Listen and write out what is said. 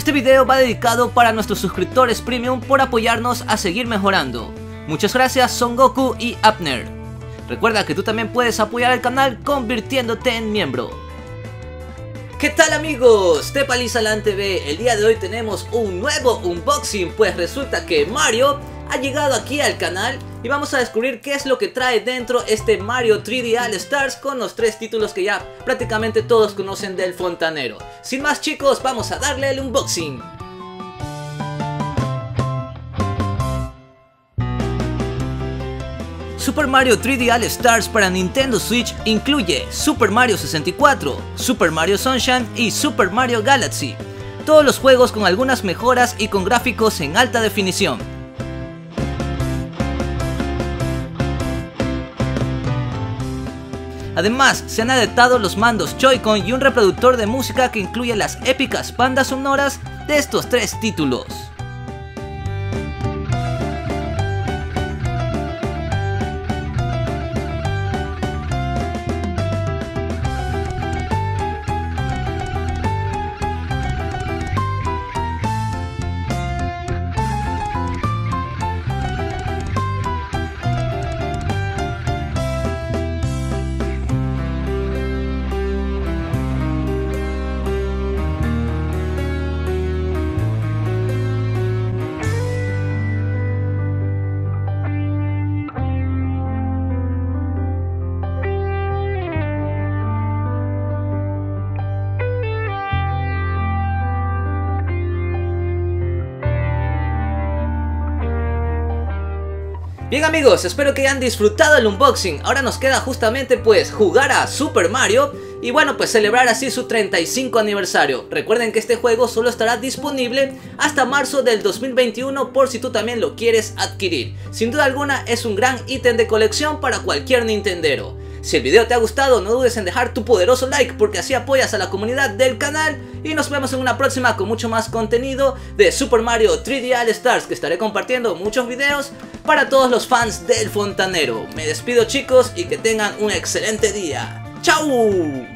Este video va dedicado para nuestros suscriptores premium por apoyarnos a seguir mejorando. Muchas gracias Son Goku y Abner. Recuerda que tú también puedes apoyar al canal convirtiéndote en miembro. ¿Qué tal amigos? Tepalizalan TV, el día de hoy tenemos un nuevo unboxing, pues resulta que Mario ha llegado aquí al canal y vamos a descubrir qué es lo que trae dentro este Mario 3D All Stars con los 3 títulos que ya prácticamente todos conocen del fontanero. Sin más chicos, vamos a darle el unboxing. Super Mario 3D All Stars para Nintendo Switch incluye Super Mario 64, Super Mario Sunshine y Super Mario Galaxy. Todos los juegos con algunas mejoras y con gráficos en alta definición. Además, se han adaptado los mandos Joy-Con y un reproductor de música que incluye las épicas bandas sonoras de estos 3 títulos. Bien amigos, espero que hayan disfrutado el unboxing. Ahora nos queda justamente pues jugar a Super Mario y bueno, pues celebrar así su 35 aniversario. Recuerden que este juego solo estará disponible hasta marzo del 2021 por si tú también lo quieres adquirir. Sin duda alguna es un gran ítem de colección para cualquier nintendero. Si el video te ha gustado, no dudes en dejar tu poderoso like porque así apoyas a la comunidad del canal. Y nos vemos en una próxima con mucho más contenido de Super Mario 3D All Stars, que estaré compartiendo muchos videos para todos los fans del fontanero. Me despido chicos y que tengan un excelente día. ¡Chao!